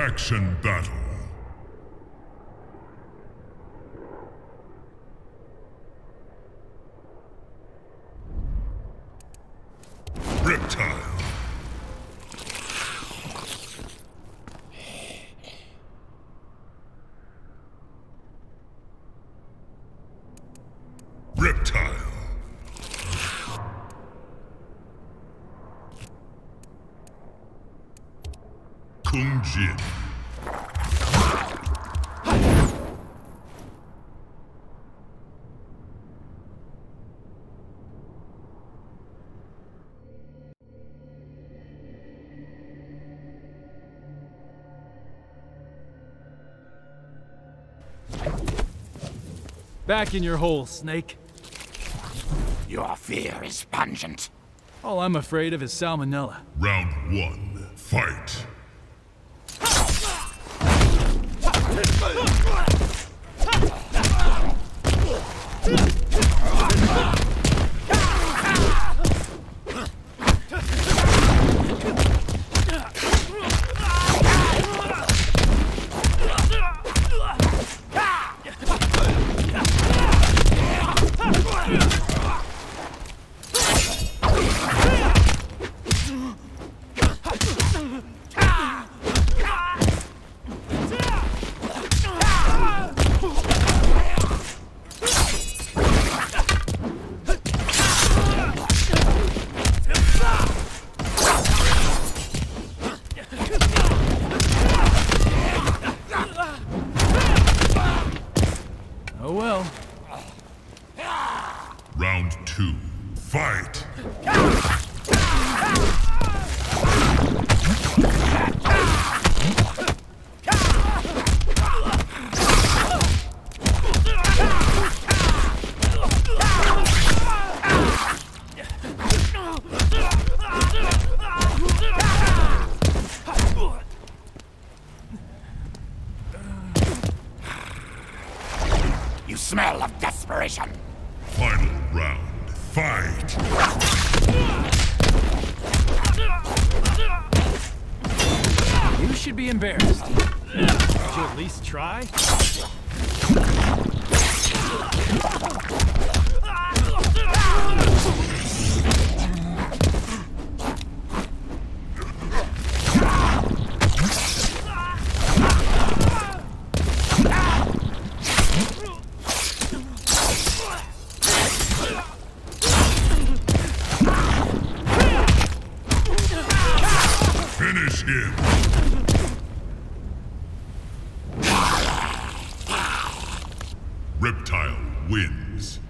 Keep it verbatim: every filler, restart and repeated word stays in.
Action battle. Reptile. Reptile. Kung Jin. Back in your hole, Snake. Your fear is pungent. All I'm afraid of is salmonella. Round one, fight. Oh well. Round two, fight! You smell of desperation. Final round, fight! You should be embarrassed. Did you at least try? Finish him! Reptile wins.